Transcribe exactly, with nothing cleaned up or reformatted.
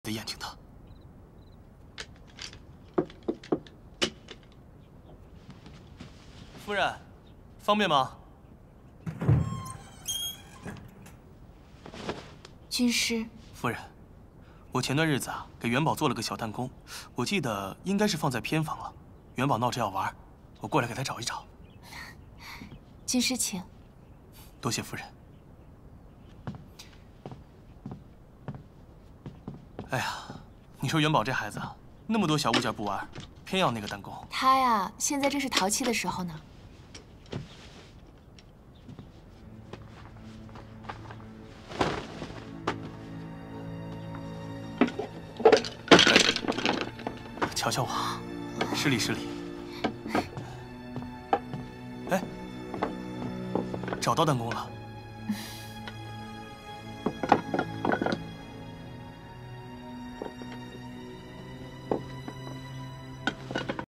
的眼睛的。夫人，方便吗？ 军师， 夫人，我前段日子啊给元宝做了个小弹弓，我记得应该是放在偏房了。元宝闹着要玩，我过来给他找一找。 军师请。 多谢夫人。哎呀，你说元宝这孩子啊，那么多小物件不玩，偏要那个弹弓。 他呀，现在正是淘气的时候呢。 瞧瞧我，失礼失礼。哎，找到弹弓了。